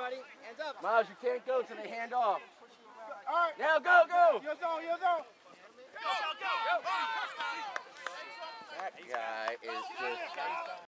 buddy. Hands up. Miles, you can't go till they hand off. All right. Now go, go. Your zone, your zone. That guy is just...